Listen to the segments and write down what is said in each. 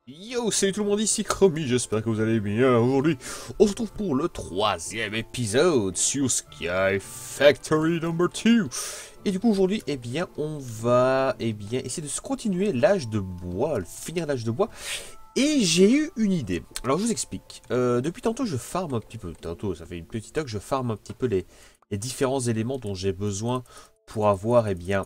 Yo, salut tout le monde, ici Chromie, j'espère que vous allez bien. Aujourd'hui, on se retrouve pour le troisième épisode sur Sky Factory Number 2. Et du coup, aujourd'hui, eh bien, on va essayer de se continuer l'âge de bois, finir l'âge de bois. Et j'ai eu une idée. Alors, je vous explique. Depuis tantôt, je farm un petit peu. Tantôt, ça fait une petite heure que je farm un petit peu les différents éléments dont j'ai besoin pour avoir,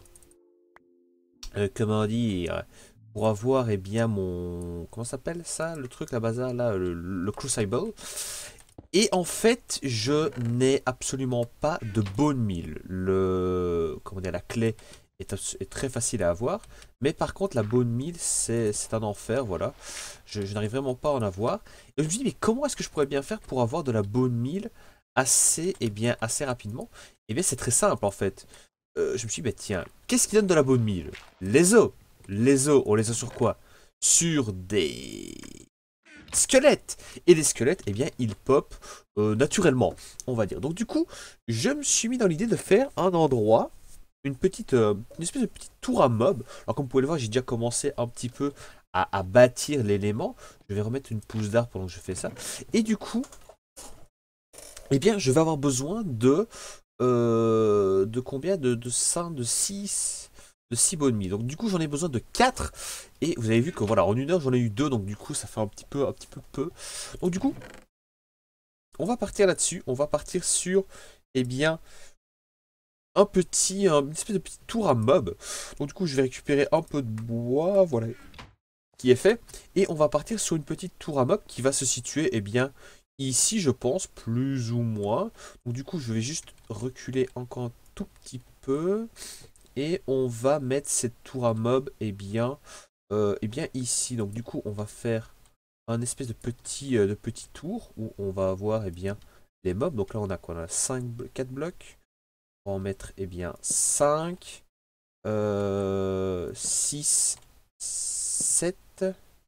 comment dire, pour avoir mon, comment ça s'appelle ça, le truc, la bazar là, le Crucible. Et en fait, je n'ai absolument pas de bone meal. Comment dire, la clé est très facile à avoir, mais par contre la bone meal c'est un enfer, voilà. Je n'arrive vraiment pas à en avoir. Et je me suis dit, mais comment est-ce que je pourrais bien faire pour avoir de la bone meal assez rapidement? Et bien c'est très simple en fait. Je me suis dit, bah tiens, qu'est-ce qui donne de la bone meal? Les os. Les os, on les a sur quoi? Sur des squelettes. Et les squelettes, eh bien, ils pop naturellement, on va dire. Donc du coup, je me suis mis dans l'idée de faire un endroit, une espèce de petite tour à mob. Alors comme vous pouvez le voir, j'ai déjà commencé un petit peu à bâtir l'élément. Je vais remettre une pousse d'art pendant que je fais ça. Et du coup, eh bien, je vais avoir besoin de combien de 5, de 6 bonnes mie. Donc du coup, j'en ai besoin de 4. Et vous avez vu que voilà, en une heure, j'en ai eu 2. Donc du coup, ça fait un petit peu peu. Donc du coup, on va partir là-dessus. On va partir sur, eh bien, une espèce de petit tour à mob. Donc du coup, je vais récupérer un peu de bois, voilà, qui est fait. Et on va partir sur une petite tour à mob qui va se situer, eh bien, ici, je pense, plus ou moins. Donc du coup, je vais juste reculer encore un tout petit peu. Et on va mettre cette tour à mob, eh bien ici. Donc du coup, on va faire un espèce de petit tour où on va avoir, eh bien, les mobs. Donc là, on a quoi? On a 4 blocs. On va en mettre, eh bien, 5, 6, 7,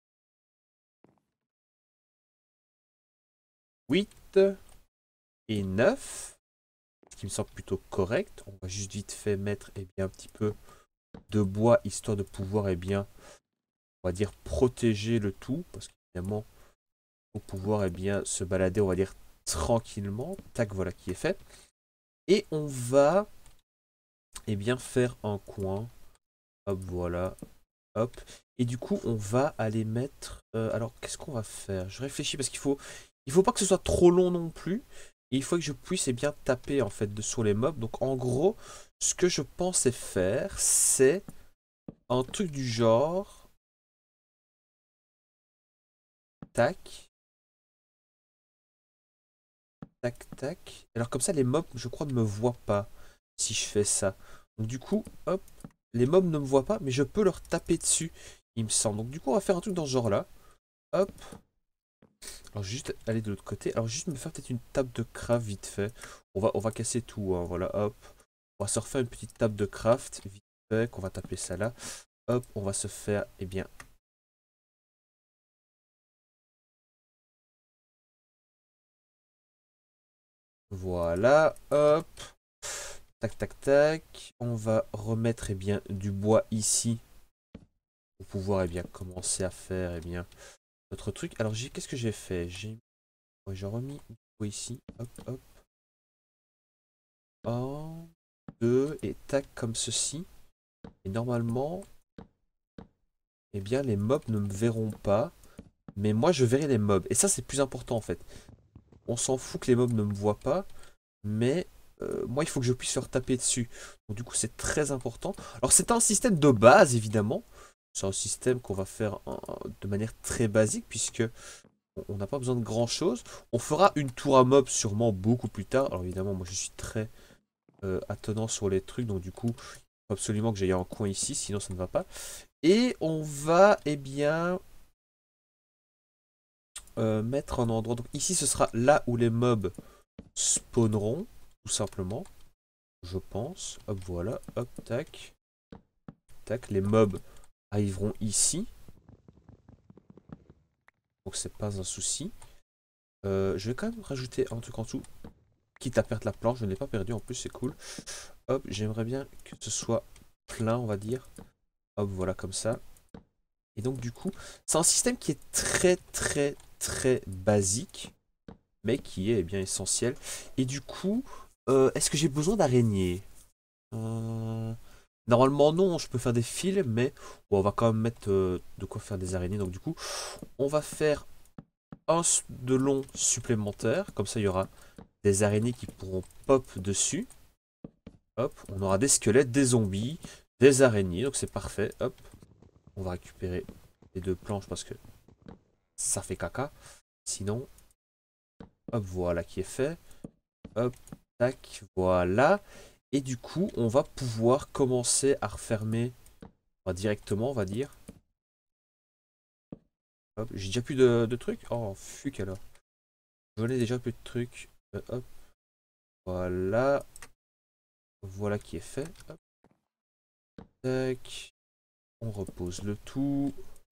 8 et 9. Ce qui me semble plutôt correct. On va juste vite fait mettre, eh bien, un petit peu de bois, histoire de pouvoir, eh bien, on va dire, protéger le tout. Parce qu'évidemment, pour pouvoir, eh bien, se balader, on va dire, tranquillement. Tac, voilà qui est fait. Et on va, eh bien, faire un coin. Hop, voilà. Hop. Et du coup, on va aller mettre... alors, qu'est-ce qu'on va faire? Je réfléchis parce il faut pas que ce soit trop long non plus. Et il faut que je puisse, eh bien, taper, en fait, sur les mobs. Donc, en gros, ce que je pensais faire, c'est un truc du genre... Tac, tac, tac. Alors, comme ça, les mobs, je crois, ne me voient pas si je fais ça. Donc, du coup, hop, les mobs ne me voient pas, mais je peux leur taper dessus, il me semble. Donc, du coup, on va faire un truc dans ce genre-là. Hop. Alors juste aller de l'autre côté. Alors juste me faire peut-être une table de craft vite fait. On va casser tout, hein. Voilà, hop. On va se refaire une petite table de craft vite fait, qu'on va taper ça là. Hop, on va se faire, eh bien... Voilà, hop. Tac, tac, tac. On va remettre, eh bien, du bois ici. Pour pouvoir, eh bien, commencer à faire, eh bien, notre truc. Alors, qu'est-ce que j'ai fait? J'ai remis du bois ici. Hop, hop. Un, deux, et tac, comme ceci. Et normalement, eh bien, les mobs ne me verront pas. Mais moi, je verrai les mobs. Et ça, c'est plus important, en fait. On s'en fout que les mobs ne me voient pas. Mais moi, il faut que je puisse leur taper dessus. Donc, du coup, c'est très important. Alors, c'est un système de base, évidemment. C'est un système qu'on va faire de manière très basique, puisque on n'a pas besoin de grand-chose. On fera une tour à mobs sûrement beaucoup plus tard. Alors, évidemment, moi, je suis très attenant sur les trucs. Donc, du coup, il faut absolument que j'aille un coin ici, sinon ça ne va pas. Et on va, eh bien... mettre un endroit. Donc ici, ce sera là où les mobs spawneront, tout simplement. Je pense. Hop, voilà. Hop, tac. Tac. Les mobs arriveront ici. Donc c'est pas un souci. Je vais quand même rajouter un truc en dessous. Quitte à perdre la planche, je ne l'ai pas perdu en plus, c'est cool. Hop, j'aimerais bien que ce soit plein, on va dire. Hop, voilà, comme ça. Et donc du coup, c'est un système qui est très basique, mais qui est bien essentiel. Et du coup, est-ce que j'ai besoin d'araignées? Euh, Normalement non, je peux faire des fils, mais bon, on va quand même mettre de quoi faire des araignées. Donc du coup, on va faire de long supplémentaire, comme ça il y aura des araignées qui pourront pop dessus. Hop, on aura des squelettes, des zombies, des araignées, donc c'est parfait. Hop, on va récupérer les 2 planches parce que ça fait caca. Sinon, hop, voilà qui est fait. Hop, tac, voilà. Et du coup, on va pouvoir commencer à refermer directement, on va dire. Hop, j'ai déjà plus de trucs. Oh, fuck alors. J'en ai déjà plus de trucs. Hop, voilà. Voilà qui est fait. Hop, tac. On repose le tout.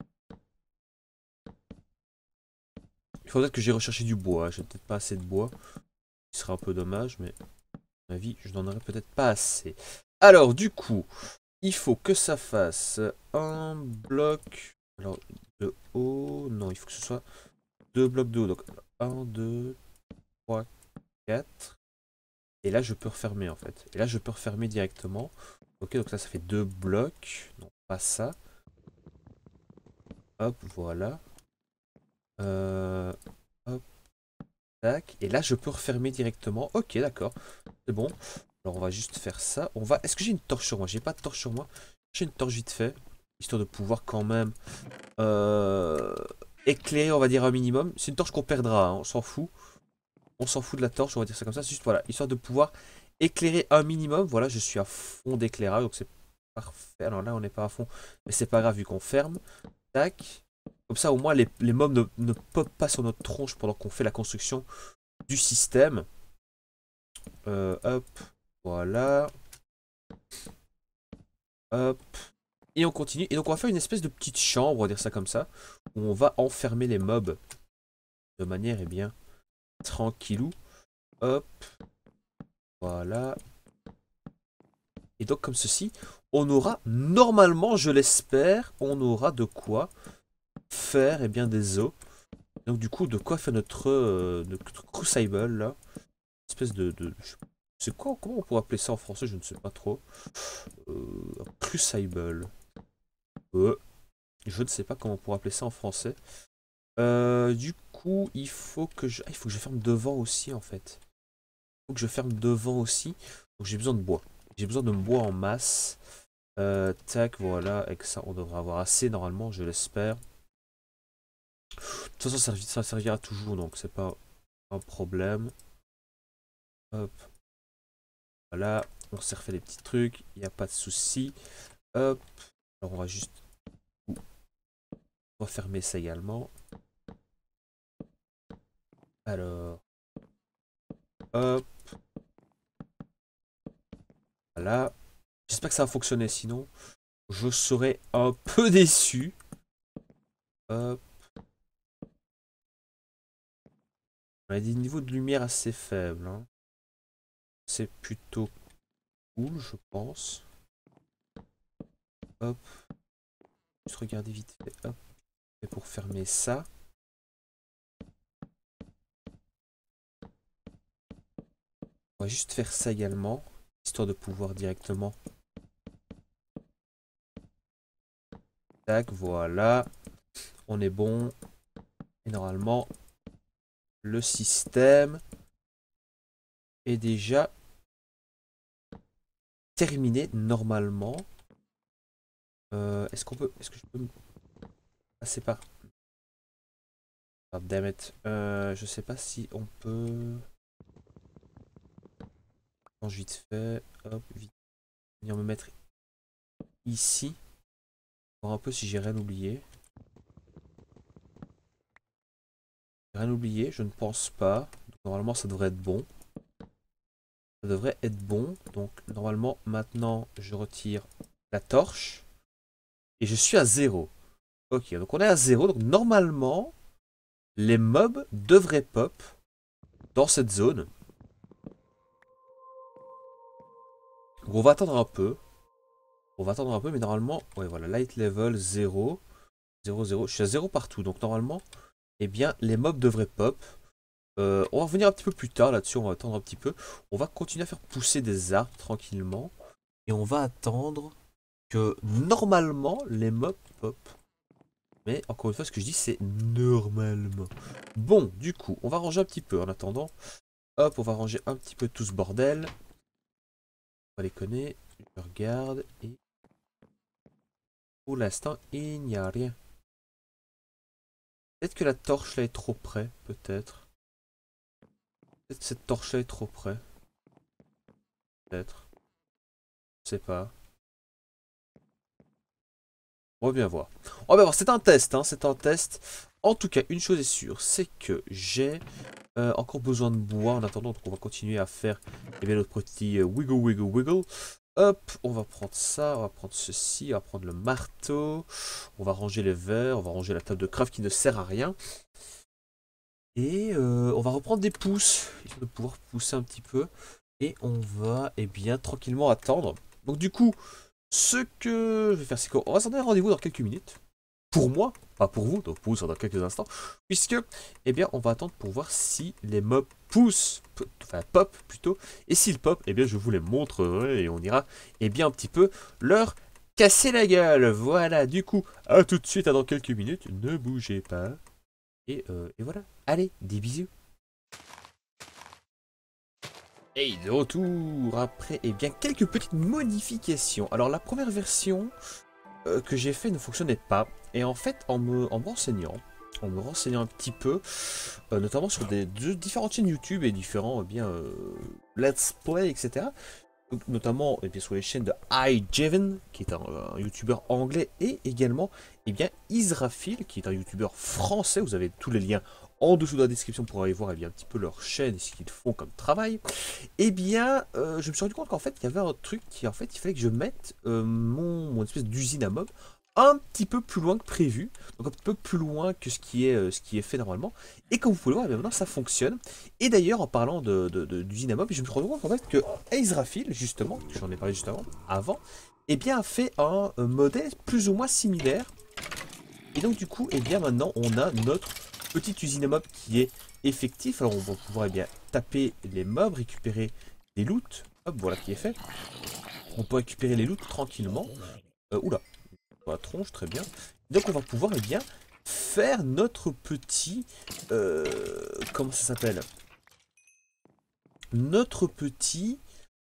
Il faudrait que j'ai recherché du bois. J'ai peut-être pas assez de bois. Ce serait un peu dommage, mais à mon avis, je n'en aurais peut-être pas assez. Alors, du coup, il faut que ça fasse un bloc. Alors, de haut. Non, il faut que ce soit 2 blocs de haut. Donc, un, 2, 3, 4. Et là, je peux refermer en fait. Et là, je peux refermer directement. Ok, donc ça fait 2 blocs. Non, pas ça. Hop, voilà. Hop, tac. Et là, je peux refermer directement. Ok, d'accord. C'est bon. Alors, on va juste faire ça. On va. Est-ce que j'ai une torche sur moi? J'ai pas de torche sur moi. J'ai une torche vite fait. Histoire de pouvoir quand même euh, éclairer, on va dire, un minimum. C'est une torche qu'on perdra, hein, on s'en fout. On s'en fout de la torche, on va dire ça comme ça. C'est juste, voilà, histoire de pouvoir éclairer un minimum. Voilà, je suis à fond d'éclairage, donc c'est parfait. Alors là, on n'est pas à fond, mais c'est pas grave vu qu'on ferme. Tac. Comme ça, au moins, les mobs ne pop pas sur notre tronche pendant qu'on fait la construction du système. Hop, voilà. Hop. Et on continue. Et donc, on va faire une espèce de petite chambre, on va dire ça comme ça, où on va enfermer les mobs de manière, eh bien, tranquillou. Hop, voilà. Et donc, comme ceci, on aura, normalement, je l'espère, on aura de quoi faire, eh bien, des os. Donc, du coup, de quoi faire notre crucible, là. Espèce c'est quoi, comment on pourrait appeler ça en français, je ne sais pas trop. Crucible. Je ne sais pas comment on pourrait appeler ça en français. Du coup, il faut que je ferme devant aussi, en fait. Il faut que je ferme devant aussi. Donc, j'ai besoin de bois. J'ai besoin de bois en masse. Tac, voilà. Avec ça, on devrait avoir assez, normalement, je l'espère. De toute façon, ça servira toujours, donc c'est pas un problème. Hop, voilà. On s'est refait des petits trucs. Il n'y a pas de souci. Hop. Alors, on va juste refermer ça également. Alors, hop. Voilà. J'espère que ça va fonctionner, sinon je serai un peu déçu. Hop. On a des niveaux de lumière assez faibles, hein. C'est plutôt cool, je pense. Hop. Juste regarder vite fait. Hop. Et pour fermer ça. On va juste faire ça également. Histoire de pouvoir directement. Tac, voilà. On est bon. Et normalement, le système est déjà terminé normalement. Est-ce que je peux me passer par... Ah, damn it. Je sais pas si on peut... Change vite fait. Hop, vite. Venir me mettre ici. Voir un peu si j'ai rien oublié. Rien oublié, je ne pense pas. Donc, normalement, ça devrait être bon. Ça devrait être bon. Donc, normalement, maintenant, je retire la torche. Et je suis à 0. Ok, donc on est à 0. Donc, normalement, les mobs devraient pop dans cette zone. Donc, on va attendre un peu. On va attendre un peu, mais normalement, ouais, voilà, light level 0. 0, 0. Je suis à 0 partout. Donc normalement, eh bien, les mobs devraient pop. On va revenir un petit peu plus tard là-dessus. On va attendre un petit peu. On va continuer à faire pousser des arbres tranquillement. Et on va attendre que normalement, les mobs pop. Mais encore une fois, ce que je dis, c'est normalement. Bon, du coup, on va ranger un petit peu en attendant. Hop, on va ranger un petit peu tout ce bordel. On va les connaître. Je regarde et pour l'instant, il n'y a rien. Peut-être que la torche là est trop près, peut-être. Peut-être que cette torche là est trop près. Peut-être. Je sais pas. On va bien voir. On va bien voir, c'est un test, hein, c'est un test. En tout cas, une chose est sûre, c'est que j'ai encore besoin de bois en attendant. Donc on va continuer à faire eh bien, notre petit wiggle, wiggle, wiggle. Hop, on va prendre ça, on va prendre ceci, on va prendre le marteau. On va ranger les verres, on va ranger la table de craft qui ne sert à rien. Et on va reprendre des pousses, histoire de pouvoir pousser un petit peu. Et on va, eh bien, tranquillement attendre. Donc du coup, ce que je vais faire, c'est qu'on va s'en donner rendez-vous dans quelques minutes. Pour moi, pas pour vous, donc pour vous, ça dans quelques instants. Puisque, eh bien, on va attendre pour voir si les mobs poussent, enfin pop plutôt. Et s'ils pop, eh bien, je vous les montrerai et on ira, eh bien, un petit peu leur casser la gueule. Voilà, du coup, à tout de suite, à dans quelques minutes. Ne bougez pas. Et voilà. Allez, des bisous. Et de retour après, eh bien, quelques petites modifications. Alors, la première version que j'ai fait ne fonctionnait pas. Et en fait, en me renseignant un petit peu, notamment sur différentes chaînes YouTube et différents let's play, etc. Donc, notamment eh bien, sur les chaînes de iJeven, qui est un YouTuber anglais, et également eh bien, Israfil, qui est un YouTuber français. Vous avez tous les liens en dessous de la description pour aller voir eh bien, un petit peu leur chaîne et ce qu'ils font comme travail. Eh bien, je me suis rendu compte qu'en fait, il y avait un truc qui, en fait, il fallait que je mette mon espèce d'usine à mob un petit peu plus loin que prévu, donc un petit peu plus loin que ce qui est fait normalement. Et comme vous pouvez le voir, eh bien, maintenant ça fonctionne. Et d'ailleurs, en parlant d'usine à mob, je me suis rendu compte en fait que Ezrafil, justement, j'en ai parlé juste avant, eh bien, a fait un modèle plus ou moins similaire. Et donc du coup, eh bien, maintenant, on a notre petite usine à mob qui est effective. Alors on va pouvoir eh bien, taper les mobs, récupérer des loots. Hop, voilà qui est fait. On peut récupérer les loots tranquillement. Oula, la tronche, très bien. Donc on va pouvoir eh bien, faire notre petit... comment ça s'appelle? Notre petit...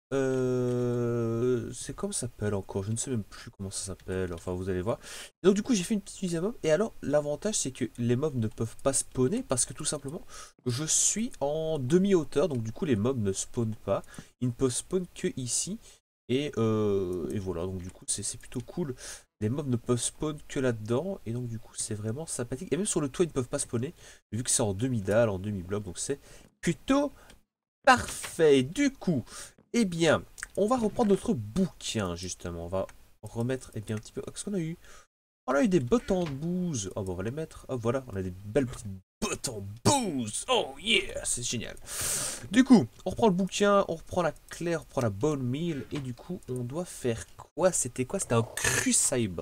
c'est comment ça s'appelle encore? Je ne sais même plus comment ça s'appelle. Enfin, vous allez voir. Donc, du coup, j'ai fait une petite usine à mobs. Et alors, l'avantage, c'est que les mobs ne peuvent pas spawner parce que tout simplement, je suis en demi-hauteur. Donc, du coup, les mobs ne spawnent pas. Ils ne peuvent spawn que ici. Et voilà. Donc, du coup, c'est plutôt cool. Les mobs ne peuvent spawn que là-dedans. Et donc, du coup, c'est vraiment sympathique. Et même sur le toit, ils ne peuvent pas spawner. Vu que c'est en demi-dalle, en demi-bloc. Donc, c'est plutôt parfait. Du coup. Eh bien, on va reprendre notre bouquin, justement. On va remettre, eh bien, un petit peu... Qu'est-ce qu'on a eu? On a eu des bottes en bouse. Oh, bon, on va les mettre. Oh, voilà, on a des belles petites bottes en bouse. Oh, yeah, c'est génial. Du coup, on reprend le bouquin, on reprend la clé, on reprend la bone meal. Et du coup, on doit faire quoi? C'était quoi? C'était un crucible.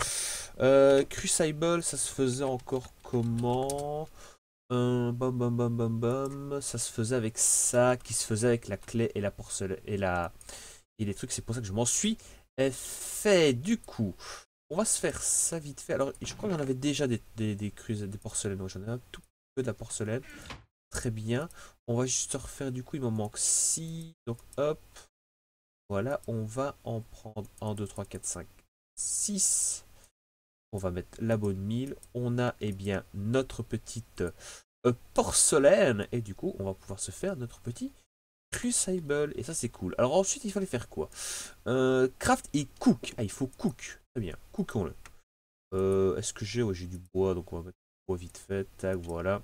Crucible, ça se faisait encore comment? Bam bam bam bam bam. Ça se faisait avec ça, qui se faisait avec la clé et la porcelaine et les trucs. C'est pour ça que je m'en suis fait. Du coup, on va se faire ça vite fait. Alors, je crois qu'il y en avait déjà des porcelaines. Donc, j'en ai un tout peu de la porcelaine. Très bien. On va juste refaire. Du coup, il m'en manque 6. Donc, hop. Voilà, on va en prendre 1, 2, 3, 4, 5, 6. On va mettre la bonne mille. On a eh bien notre petite porcelaine. Et du coup, on va pouvoir se faire notre petit crucible. Et ça, c'est cool. Alors ensuite, il fallait faire quoi? Craft et cook. Ah, il faut cook. Très bien. Cookons-le. Est-ce que j'ai... Ouais, j'ai du bois. Donc on va mettre du bois vite fait. Tac, voilà.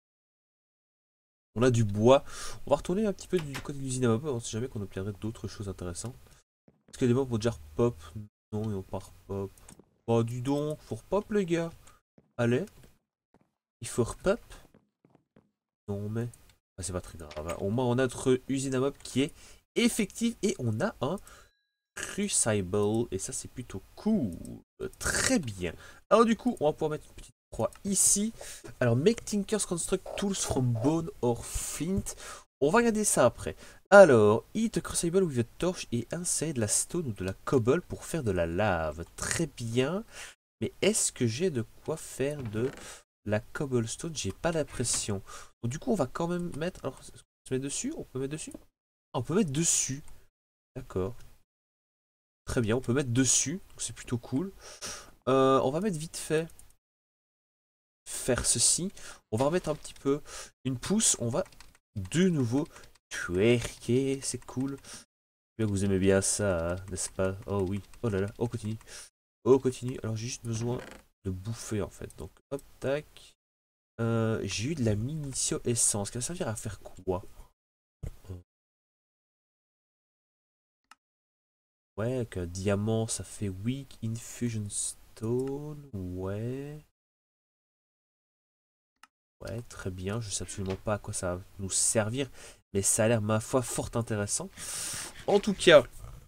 On a du bois. On va retourner un petit peu du côté de l'usine à mob. On sait jamais qu'on obtiendrait d'autres choses intéressantes. Est-ce que les mobs vont déjà pop? Non, ils vont pas pop. Oh, du don, faut repop les gars. Allez, il faut repop. Non mais, c'est pas très grave. Hein. Au moins on a notre usine à mob qui est effective et on a un Crucible. Et ça, c'est plutôt cool. Très bien. Alors du coup, on va pouvoir mettre une petite croix ici. Alors, make Tinkers construct tools from bone or flint. On va regarder ça après. Alors, hit a crucible with a torch et insérer de la stone ou de la cobble pour faire de la lave. Très bien. Mais est-ce que j'ai de quoi faire de la cobblestone? J'ai pas l'impression. Donc du coup, on va quand même mettre... Alors, est-ce qu'on se met dessus? On peut mettre dessus? Ah, on peut mettre dessus. D'accord. Très bien, on peut mettre dessus. C'est plutôt cool. On va mettre vite fait faire ceci. On va remettre un petit peu une pousse. On va de nouveau twerker. C'est cool. Vous aimez bien ça, hein, n'est-ce pas? Oh oui. Oh là là. Oh, continue. Oh, continue. Alors, j'ai juste besoin de bouffer, en fait. Donc, hop, tac. J'ai eu de la munition essence. Ça va servir à faire quoi? Ouais, avec un diamant, ça fait weak infusion stone. Ouais. Ouais, très bien. Je sais absolument pas à quoi ça va nous servir. Mais ça a l'air, ma foi, fort intéressant. En tout cas,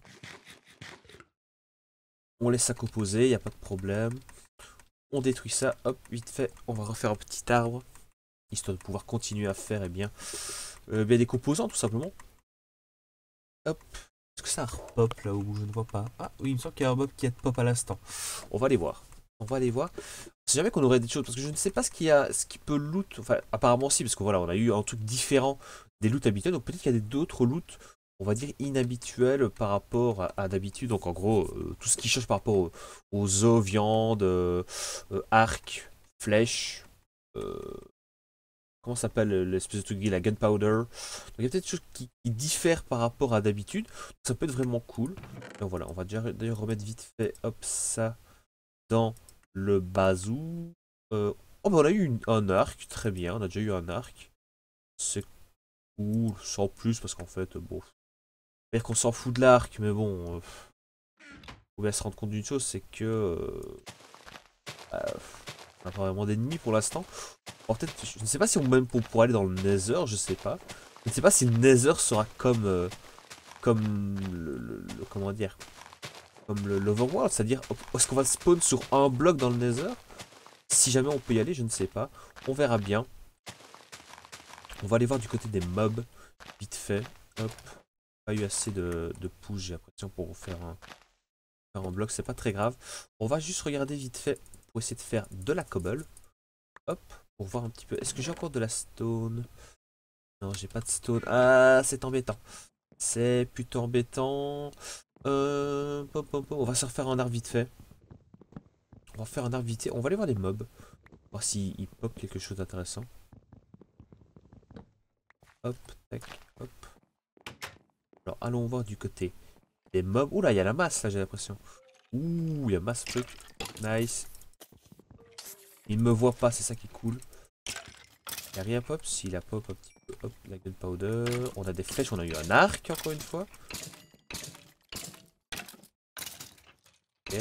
on laisse ça composer, il n'y a pas de problème. On détruit ça, hop, vite fait. On va refaire un petit arbre. Histoire de pouvoir continuer à faire, eh bien des composants, tout simplement. Hop. Est-ce que ça repop là où je ne vois pas? Ah oui, il me semble qu'il y a un mob qui a pop à l'instant. On va aller voir. On va aller voir. C'est jamais qu'on aurait des choses, parce que je ne sais pas ce qu'il y a, ce qui peut loot. Enfin, apparemment si, parce que voilà, on a eu un truc différent des loots habituels. Donc peut-être qu'il y a d'autres loots, on va dire inhabituels par rapport à d'habitude. Donc en gros, tout ce qui change par rapport aux os, viande, arc, flèche. euh, Comment s'appelle l'espèce de truc, la gunpowder. Donc il y a peut-être des choses qui diffèrent par rapport à d'habitude. Ça peut être vraiment cool. Donc voilà, on va déjà d'ailleurs remettre vite fait, hop, ça dans le bazou. Oh bah on a eu un arc, très bien, on a déjà eu un arc. C'est cool, sans plus, parce qu'en fait, bon, c'est-à-dire qu'on s'en fout de l'arc, mais bon, faut bien se rendre compte d'une chose, c'est que on n'a pas vraiment d'ennemis pour l'instant. Bon, peut-être, je ne sais pas si on même pour aller dans le Nether, je sais pas. Je ne sais pas si le Nether sera comme comme comment dire, comme l'Overworld, c'est-à-dire est-ce qu'on va spawn sur un bloc dans le Nether? Si jamais on peut y aller, je ne sais pas. On verra bien. On va aller voir du côté des mobs, vite fait. Hop. Pas eu assez de push, j'ai l'impression, pour faire un bloc, c'est pas très grave. On va juste regarder vite fait pour essayer de faire de la cobble. Hop, pour voir un petit peu. Est-ce que j'ai encore de la stone? Non, j'ai pas de stone. Ah, c'est embêtant. C'est plutôt embêtant. On va se refaire un arbre vite fait. On va faire un arbre vite fait. On va aller voir les mobs. Voir s'ils pop quelque chose d'intéressant. Hop, tac, hop. Alors, allons voir du côté des mobs. Ouh là, il y a la masse, là, j'ai l'impression. Ouh, il y a masse truc. Nice. Il ne me voit pas, c'est ça qui est cool. Il n'y a rien pop. S'il a pop un petit peu. Hop, la gunpowder. On a des flèches, on a eu un arc, encore une fois. Ok.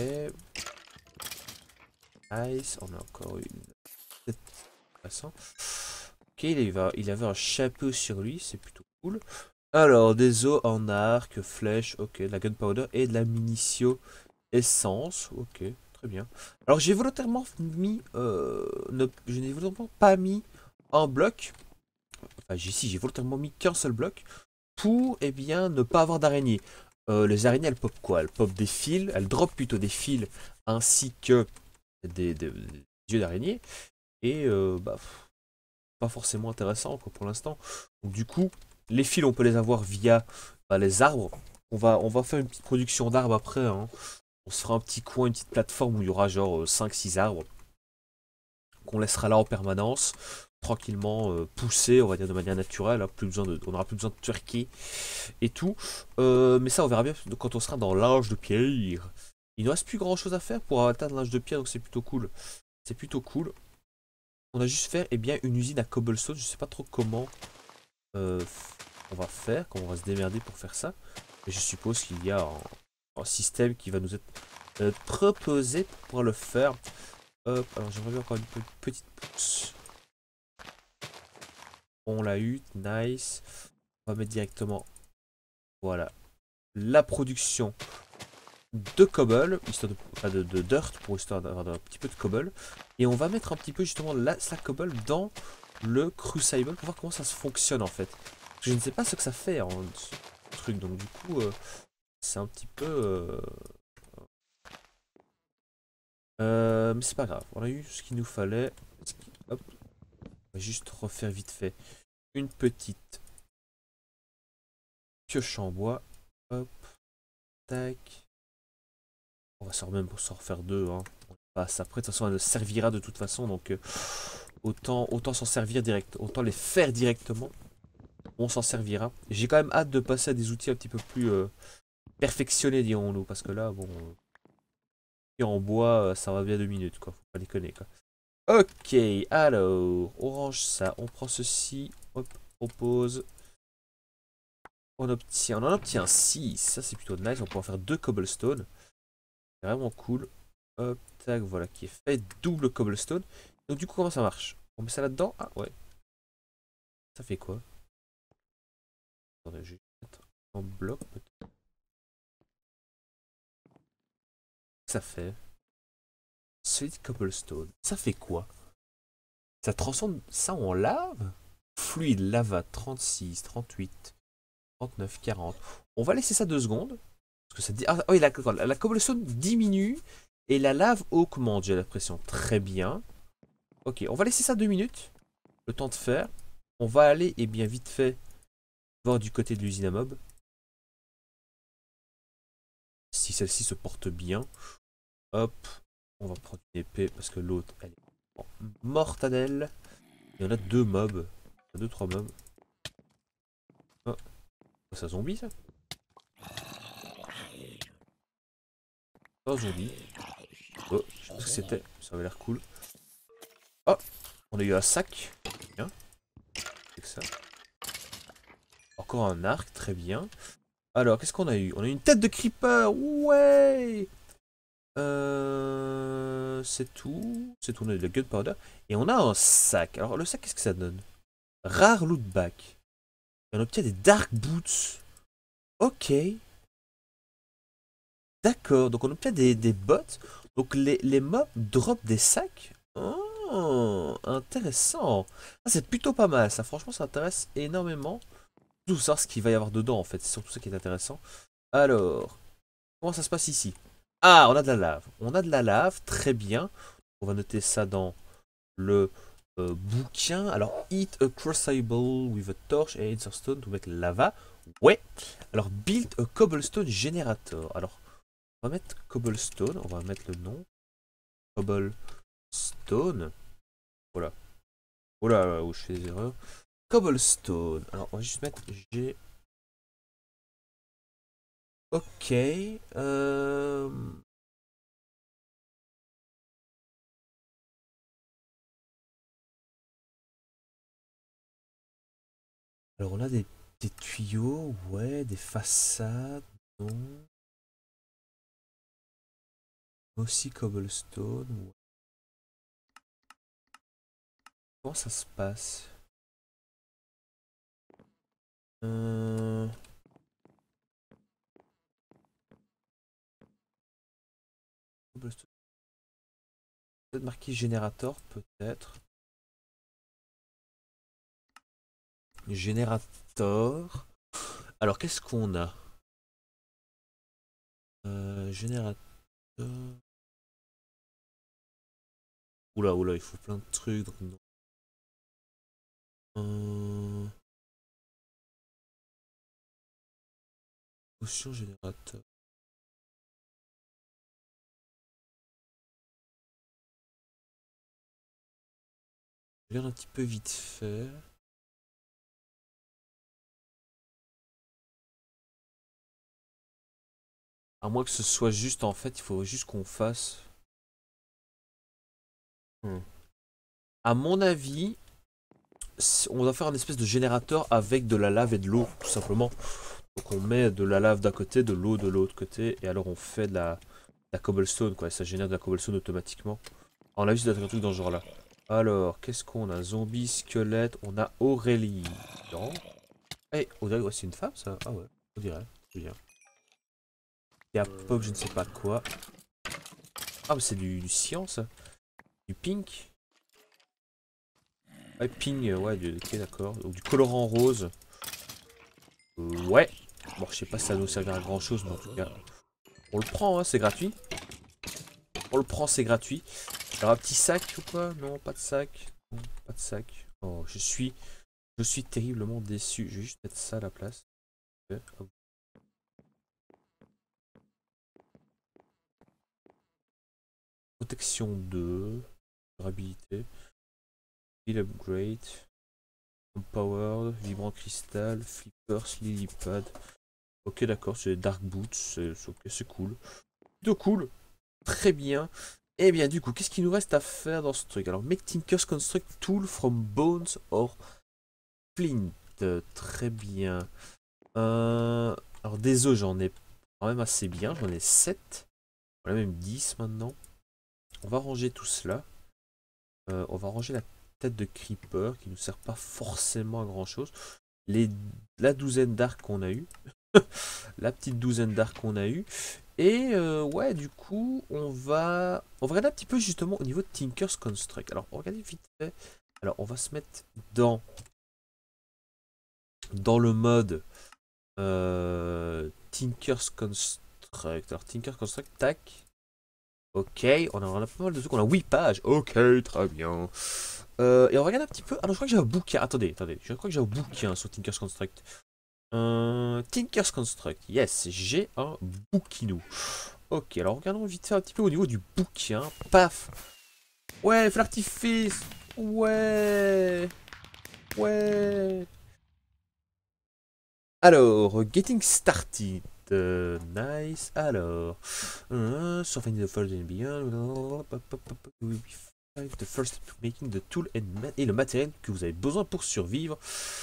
Nice. On a encore une. Intéressant. Ok, il avait un chapeau sur lui, c'est plutôt cool. Alors, des os en arc, flèche, ok, de la gunpowder et de la munition essence, ok, très bien. Alors, j'ai volontairement mis, je n'ai volontairement pas mis un bloc, enfin, j'ai volontairement mis qu'un seul bloc pour, eh bien, ne pas avoir d'araignées. Les araignées, elles pop quoi? Elles pop des fils, elles drop plutôt des fils ainsi que des yeux d'araignée. Et, bah, pas forcément intéressant quoi, pour l'instant. Donc du coup, les fils on peut les avoir via les arbres. On va faire une petite production d'arbres après. Hein. On se fera un petit coin, une petite plateforme où il y aura genre 5-6 arbres qu'on laissera là en permanence, tranquillement pousser, on va dire de manière naturelle. Hein. On n'aura plus besoin de turquie et tout. Mais ça on verra bien quand on sera dans l'âge de pierre. Il ne reste plus grand chose à faire pour atteindre l'âge de pierre, donc c'est plutôt cool. C'est plutôt cool. On a juste fait eh bien, une usine à cobblestone, je sais pas trop comment euh, on va faire, comment on va se démerder pour faire ça. Mais je suppose qu'il y a un système qui va nous être proposé pour pouvoir le faire. Hop, alors j'aimerais bien encore une petite pousse. On l'a eu, nice. On va mettre directement, voilà, la production de cobble, histoire de, enfin de dirt, pour histoire d'avoir un petit peu de cobble. Et on va mettre un petit peu justement la cobble dans le crucible pour voir comment ça se fonctionne en fait. Parce que je ne sais pas ce que ça fait en ce truc, donc du coup c'est un petit peu... mais c'est pas grave, on a eu ce qu'il nous fallait. Hop, on va juste refaire vite fait une petite pioche en bois. Hop, tac. On va même s'en refaire deux. Hein. On passe après, de toute façon, elle servira de toute façon. Donc, autant s'en servir direct. Autant les faire directement. On s'en servira. J'ai quand même hâte de passer à des outils un petit peu plus perfectionnés, dirons-nous. Parce que là, bon. En bois, ça va bien 2 minutes, quoi. Faut pas déconner, quoi. Ok, alors. On range ça. On prend ceci. Hop, on pose. On en obtient 6. Ça, c'est plutôt nice. On peut en faire 2 cobblestone. C'est vraiment cool. Hop, tac, voilà, qui est fait. Double cobblestone. Donc du coup, comment ça marche? On met ça là-dedans? Ah ouais. Ça fait quoi? Attendez, je vais mettre en bloc peut-être. Ça fait solid cobblestone. Ça fait quoi? Ça transforme ça en lave? Fluide lava 36, 38, 39, 40. On va laisser ça 2 secondes. Parce que ça dit... Ah oui, la cobblestone diminue et la lave augmente, j'ai l'impression. Très bien. Ok, on va laisser ça 2 minutes. Le temps de faire. On va aller, et bien vite fait, voir du côté de l'usine à mob. Si celle-ci se porte bien. Hop. On va prendre une épée parce que l'autre, elle est mortadelle. Il y en a 2 mobs. 2-3 mobs. Oh. C'est un zombie ça? Oh, zombie. Oh, je sais pas ce que c'était. Ça avait l'air cool. Oh, on a eu un sac. Bien. C'est que ça. Encore un arc, très bien. Alors, qu'est-ce qu'on a eu? On a eu une tête de creeper. Ouais. C'est tout. C'est tout. On a eu de la gunpowder. Et on a un sac. Alors, le sac, qu'est-ce que ça donne? Rare loot back. On obtient des dark boots. Ok. D'accord. Donc, on obtient des bottes. Donc, les mobs drop des sacs. Oh, intéressant. Ah, c'est plutôt pas mal. Ça, franchement, ça intéresse énormément. Tout ça, ce qu'il va y avoir dedans, en fait. C'est surtout ça qui est intéressant. Alors, comment ça se passe ici? Ah, on a de la lave. On a de la lave. Très bien. On va noter ça dans le bouquin. Alors, eat a crucible with a torch and insert stone to make lava. Ouais. Alors, build a cobblestone generator. Alors, on va mettre cobblestone. On va mettre le nom. Cobblestone. Voilà. Oh là, où je fais des erreurs. Cobblestone. Alors, on va juste mettre G. Ok. Alors, on a des tuyaux. Ouais. Des façades. Non. Aussi cobblestone. Ouais. Comment ça se passe? Euh... Cobblestone. Peut-être marqué générateur, peut-être. Générateur. Alors, qu'est-ce qu'on a? Générateur. Oula, oula, il faut plein de trucs. Donc non. Potion générateur. Je regarde un petit peu vite fait. À moins que ce soit juste, en fait, il faut juste qu'on fasse. À mon avis, on va faire un espèce de générateur avec de la lave et de l'eau, tout simplement. Donc on met de la lave d'un côté, de l'eau de l'autre côté, et alors on fait de la cobblestone, quoi. Et ça génère de la cobblestone automatiquement. On a vu, c'est un truc dans ce genre-là. Alors, qu'est-ce qu'on a? Zombie, squelette, on a Aurélie. Non. Eh, on dirait, ouais, c'est une femme, ça? Ah ouais, on dirait. C'est bien. Et à pop, je ne sais pas quoi. Ah, mais c'est du cyan, ça. Du pink. Ouais, pink, ouais, ok, d'accord. Donc du colorant rose. Ouais. Bon, je sais pas si ça va nous servir à grand chose, mais en tout cas, on le prend, hein, c'est gratuit. On le prend, c'est gratuit. Alors, un petit sac ou quoi? Non, pas de sac. Non, pas de sac. Oh, je suis terriblement déçu. Je vais juste mettre ça à la place. Hop. Protection 2. Durabilité. Heal upgrade. Empowered. Vibrant cristal. Flippers. Lily-pad. Ok, d'accord, c'est Dark Boots. C'est cool. Plutôt cool. Très bien. Et bien, du coup, qu'est-ce qu'il nous reste à faire dans ce truc? Alors, make Tinker's Construct tool from bones or flint. Très bien. Alors, des os, j'en ai quand même assez bien. J'en ai 7. On a même 10 maintenant. On va ranger tout cela. On va ranger la tête de Creeper qui ne nous sert pas forcément à grand chose. La douzaine d'arcs qu'on a eu. La petite douzaine d'arcs qu'on a eu. Et ouais, du coup, on va regarder un petit peu justement au niveau de Tinker's Construct. Alors, regardez vite fait. Alors, on va se mettre dans le mode Tinker's Construct. Alors, Tinker's Construct, tac. Ok, on a pas mal de trucs. On a 8 pages. Ok, très bien. Et on regarde un petit peu. Ah non, je crois que j'ai un bouquin. Attendez. Je crois que j'ai un bouquin sur Tinker's Construct. Tinker's Construct. Yes, j'ai un bouquinou. Ok, alors regardons vite fait un petit peu au niveau du bouquin. Paf. Ouais, feu d'artifice. Ouais. Ouais. Alors, getting started. Nice. Alors, surviving the first and beyond. The first step to making the tool et le matériel que vous avez besoin pour survivre.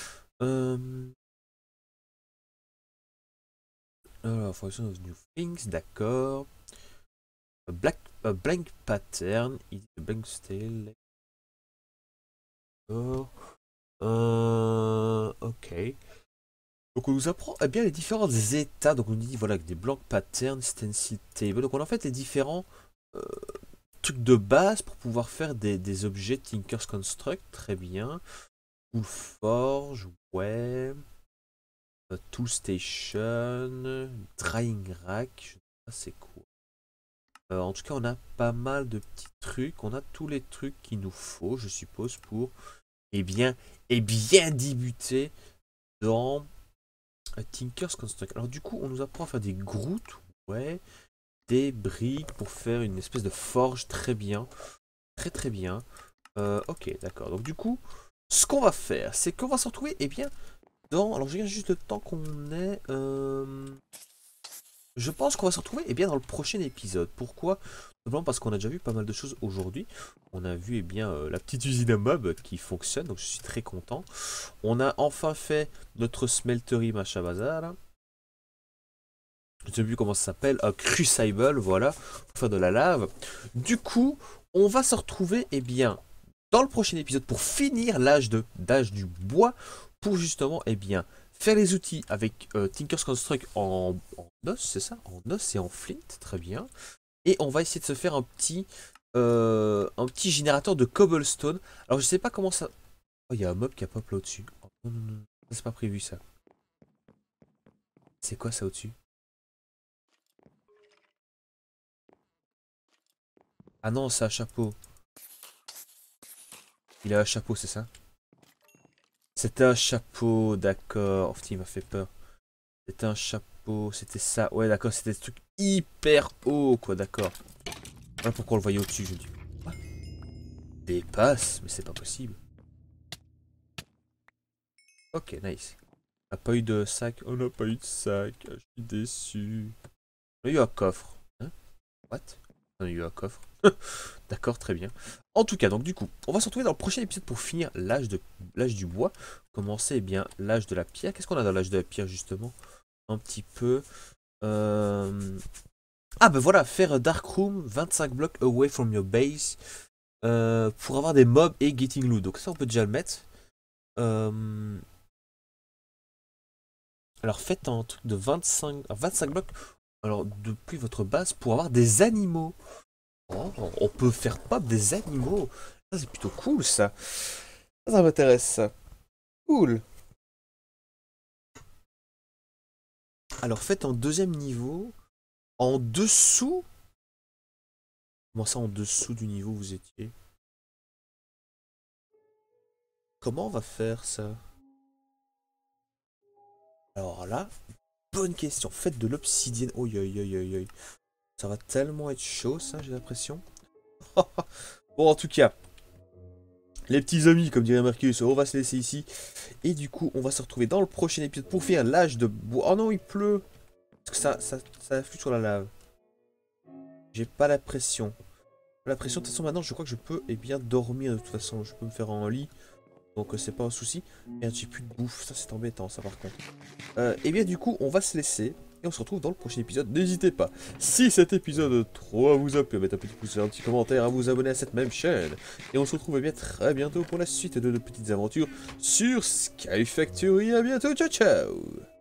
Alors, formation of new things, d'accord. A blank pattern is a blank style. D'accord. Ok. Donc on nous apprend bien les différents états. Donc on nous dit voilà des blank patterns, stencil table. Donc on a en fait les différents trucs de base pour pouvoir faire des objets Tinker's Construct. Très bien. Tool Forge, ouais. Tool Station, Drying Rack. Je sais pas c'est quoi. En tout cas, on a pas mal de petits trucs. On a tous les trucs qu'il nous faut, je suppose, pour bien débuter dans Tinker's Construct. Alors du coup, on nous apprend à faire des groutes, ouais, des briques pour faire une espèce de forge, très bien, très bien. Ok, d'accord. Donc du coup, ce qu'on va faire, c'est qu'on va se retrouver, bien, dans... Alors je regarde juste le temps qu'on est... Je pense qu'on va se retrouver bien dans le prochain épisode. Pourquoi? Simplement parce qu'on a déjà vu pas mal de choses aujourd'hui. On a vu bien la petite usine à mob qui fonctionne, donc je suis très content. On a enfin fait notre smeltery machin bazar là. Je ne sais plus comment ça s'appelle, un crucible, voilà, pour faire de la lave. Du coup, on va se retrouver bien dans le prochain épisode pour finir l'âge du bois, pour justement bien faire les outils avec Tinker's Construct en os, c'est ça? En os et en flint, très bien. Et on va essayer de se faire un petit générateur de cobblestone. Alors je sais pas comment ça... Oh, il y a un mob qui a pop là au-dessus. Oh, non, non, non, c'est pas prévu ça. C'est quoi ça au-dessus? Ah non, c'est un chapeau. Il a un chapeau, c'est ça? C'était un chapeau, d'accord. Oh, putain, il m'a fait peur. C'était un chapeau, c'était ça. Ouais, d'accord, c'était des trucs hyper haut, quoi, d'accord. Voilà pourquoi on le voyait au-dessus, je me dis. Quoi? Dépasse, mais c'est pas possible. Ok, nice. On n'a pas eu de sac. On n'a pas eu de sac. Je suis déçu. On a eu un coffre. Hein? What? On a eu un coffre. D'accord, très bien. En tout cas, donc du coup, on va se retrouver dans le prochain épisode pour finir l'âge du bois. Commencer bien l'âge de la pierre. Qu'est-ce qu'on a dans l'âge de la pierre justement? Un petit peu. Ah ben voilà, faire Dark Room 25 blocs away from your base pour avoir des mobs et getting loot. Donc ça on peut déjà le mettre. Alors faites un truc de 25 blocs. Alors, depuis votre base, pour avoir des animaux. Oh, on peut faire pop des animaux. Ça, c'est plutôt cool, ça. Ça m'intéresse, ça. Cool. Alors, faites en deuxième niveau. En dessous. Comment ça, en dessous du niveau où vous étiez? Comment on va faire ça? Alors là, bonne question. Faites de l'obsidienne. Oh, ça va tellement être chaud, ça, j'ai l'impression. Bon, en tout cas, les petits amis, comme dirait Marcus, on va se laisser ici. Et du coup, on va se retrouver dans le prochain épisode pour faire l'âge de bois. Oh non, il pleut. Parce que ça afflue sur la lave. J'ai pas la pression. La pression, de toute façon, maintenant, je crois que je peux bien dormir de toute façon. Je peux me faire en lit. Donc, c'est pas un souci. Merde, j'ai plus de bouffe. Ça, c'est embêtant, ça, par contre. Et bien, du coup, on va se laisser. Et on se retrouve dans le prochain épisode. N'hésitez pas, si cet épisode 3 vous a plu, à mettre un petit pouce, un petit commentaire, à vous abonner à cette même chaîne. Et on se retrouve bien très bientôt pour la suite de nos petites aventures sur Sky Factory. À bientôt, ciao ciao.